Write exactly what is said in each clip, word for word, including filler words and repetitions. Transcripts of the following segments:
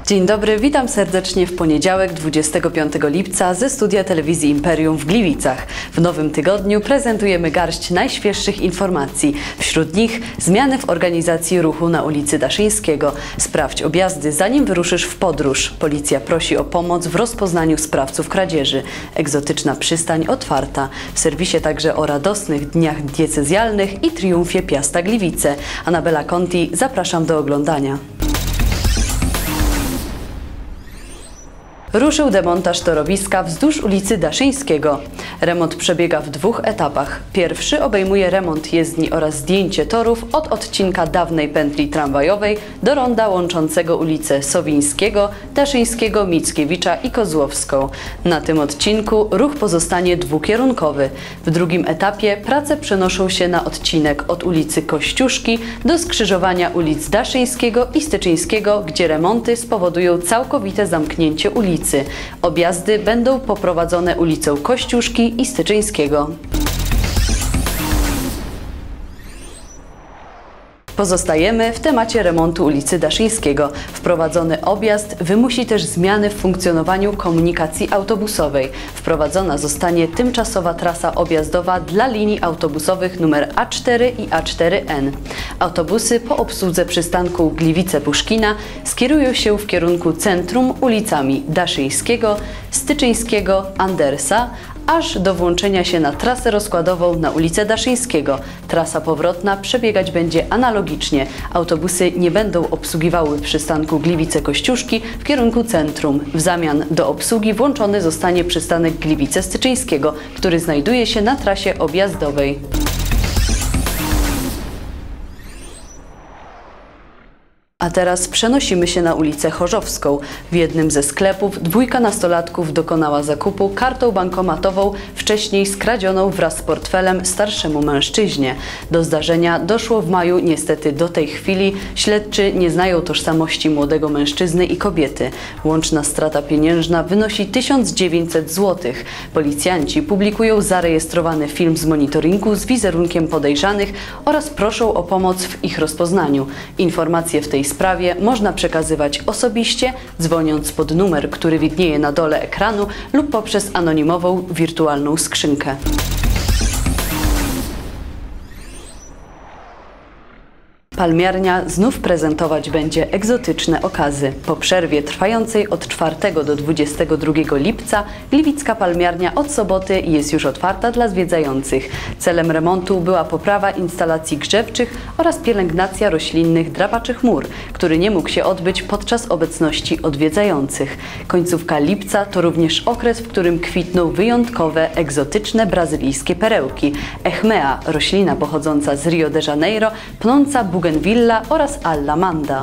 Dzień dobry, witam serdecznie w poniedziałek dwudziestego piątego lipca ze studia telewizji Imperium w Gliwicach. W nowym tygodniu prezentujemy garść najświeższych informacji. Wśród nich zmiany w organizacji ruchu na ulicy Daszyńskiego. Sprawdź objazdy, zanim wyruszysz w podróż. Policja prosi o pomoc w rozpoznaniu sprawców kradzieży. Egzotyczna przystań otwarta. W serwisie także o radosnych dniach diecezjalnych i triumfie Piasta Gliwice. Anabela Conti, zapraszam do oglądania. Ruszył demontaż torowiska wzdłuż ulicy Daszyńskiego. Remont przebiega w dwóch etapach. Pierwszy obejmuje remont jezdni oraz zdjęcie torów od odcinka dawnej pętli tramwajowej do ronda łączącego ulice Sowińskiego, Daszyńskiego, Mickiewicza i Kozłowską. Na tym odcinku ruch pozostanie dwukierunkowy. W drugim etapie prace przenoszą się na odcinek od ulicy Kościuszki do skrzyżowania ulic Daszyńskiego i Styczyńskiego, gdzie remonty spowodują całkowite zamknięcie ulicy. Objazdy będą poprowadzone ulicą Kościuszki i Styczyńskiego. Pozostajemy w temacie remontu ulicy Daszyńskiego. Wprowadzony objazd wymusi też zmiany w funkcjonowaniu komunikacji autobusowej. Wprowadzona zostanie tymczasowa trasa objazdowa dla linii autobusowych nr A cztery i A cztery N. Autobusy po obsłudze przystanku Gliwice-Puszkina skierują się w kierunku centrum ulicami Daszyńskiego, Styczyńskiego, Andersa, aż do włączenia się na trasę rozkładową na ulicę Daszyńskiego. Trasa powrotna przebiegać będzie analogicznie. Autobusy nie będą obsługiwały przystanku Gliwice-Kościuszki w kierunku centrum. W zamian do obsługi włączony zostanie przystanek Gliwice-Styczyńskiego, który znajduje się na trasie objazdowej. A teraz przenosimy się na ulicę Chorzowską. W jednym ze sklepów dwójka nastolatków dokonała zakupu kartą bankomatową, wcześniej skradzioną wraz z portfelem starszemu mężczyźnie. Do zdarzenia doszło w maju. Niestety do tej chwili śledczy nie znają tożsamości młodego mężczyzny i kobiety. Łączna strata pieniężna wynosi tysiąc dziewięćset złotych. Policjanci publikują zarejestrowany film z monitoringu z wizerunkiem podejrzanych oraz proszą o pomoc w ich rozpoznaniu. Informacje w tej sprawie można przekazywać osobiście, dzwoniąc pod numer, który widnieje na dole ekranu, lub poprzez anonimową wirtualną skrzynkę. Palmiarnia znów prezentować będzie egzotyczne okazy. Po przerwie trwającej od czwartego do dwudziestego drugiego lipca Gliwicka Palmiarnia od soboty jest już otwarta dla zwiedzających. Celem remontu była poprawa instalacji grzewczych oraz pielęgnacja roślinnych drapaczy chmur, który nie mógł się odbyć podczas obecności odwiedzających. Końcówka lipca to również okres, w którym kwitną wyjątkowe, egzotyczne brazylijskie perełki. Echmea, roślina pochodząca z Rio de Janeiro, pnąca bugenwilla oraz allamanda.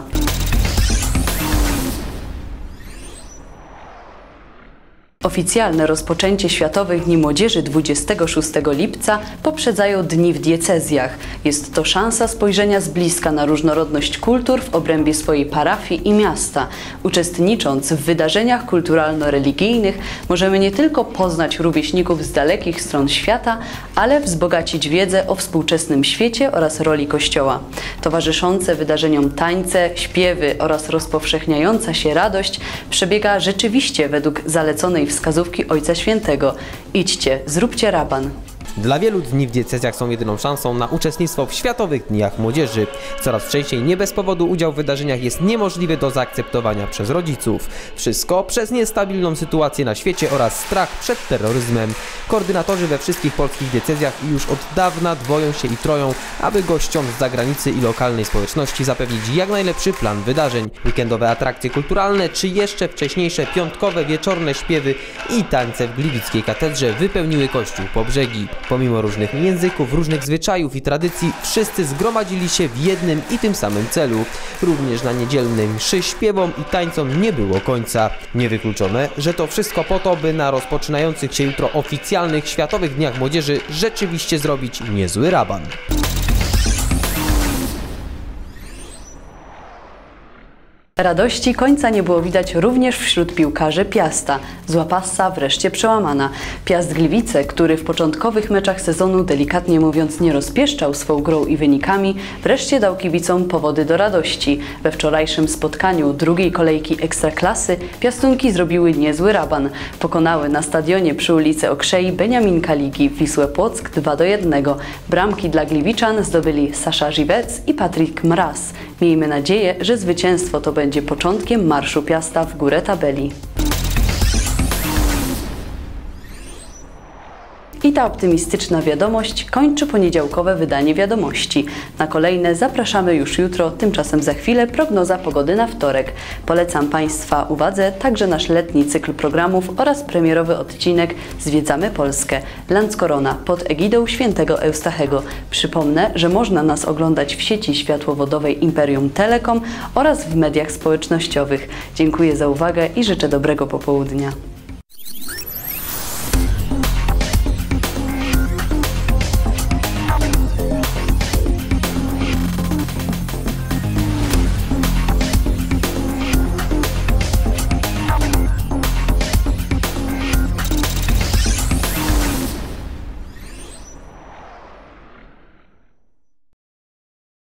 Oficjalne rozpoczęcie Światowych Dni Młodzieży dwudziestego szóstego lipca poprzedzają dni w diecezjach. Jest to szansa spojrzenia z bliska na różnorodność kultur w obrębie swojej parafii i miasta. Uczestnicząc w wydarzeniach kulturalno-religijnych możemy nie tylko poznać rówieśników z dalekich stron świata, ale wzbogacić wiedzę o współczesnym świecie oraz roli Kościoła. Towarzyszące wydarzeniom tańce, śpiewy oraz rozpowszechniająca się radość przebiega rzeczywiście według zaleconej wskazówki Ojca Świętego. Idźcie, zróbcie raban. Dla wielu dni w diecezjach są jedyną szansą na uczestnictwo w Światowych Dniach Młodzieży. Coraz częściej nie bez powodu udział w wydarzeniach jest niemożliwy do zaakceptowania przez rodziców. Wszystko przez niestabilną sytuację na świecie oraz strach przed terroryzmem. Koordynatorzy we wszystkich polskich diecezjach już od dawna dwoją się i troją, aby gościom z zagranicy i lokalnej społeczności zapewnić jak najlepszy plan wydarzeń. Weekendowe atrakcje kulturalne czy jeszcze wcześniejsze piątkowe wieczorne śpiewy i tańce w gliwickiej katedrze wypełniły kościół po brzegi. Pomimo różnych języków, różnych zwyczajów i tradycji, wszyscy zgromadzili się w jednym i tym samym celu. Również na niedzielnej mszy śpiewom i tańcom nie było końca. Niewykluczone, że to wszystko po to, by na rozpoczynających się jutro oficjalnych Światowych Dniach Młodzieży rzeczywiście zrobić niezły raban. Radości końca nie było widać również wśród piłkarzy Piasta. Zła passa wreszcie przełamana. Piast Gliwice, który w początkowych meczach sezonu delikatnie mówiąc nie rozpieszczał swą grą i wynikami, wreszcie dał kibicom powody do radości. We wczorajszym spotkaniu drugiej kolejki Ekstraklasy piastunki zrobiły niezły raban. Pokonały na stadionie przy ulicy Okrzei Beniaminka Ligi Wisłę Płock dwa do jednego. Bramki dla Gliwiczan zdobyli Sasza Żywec i Patryk Mraz. Miejmy nadzieję, że zwycięstwo to będzie początkiem marszu Piasta w górę tabeli. I ta optymistyczna wiadomość kończy poniedziałkowe wydanie Wiadomości. Na kolejne zapraszamy już jutro, tymczasem za chwilę prognoza pogody na wtorek. Polecam Państwa uwadze także nasz letni cykl programów oraz premierowy odcinek Zwiedzamy Polskę. Landskorona pod egidą świętego Eustachego. Przypomnę, że można nas oglądać w sieci światłowodowej Imperium Telekom oraz w mediach społecznościowych. Dziękuję za uwagę i życzę dobrego popołudnia.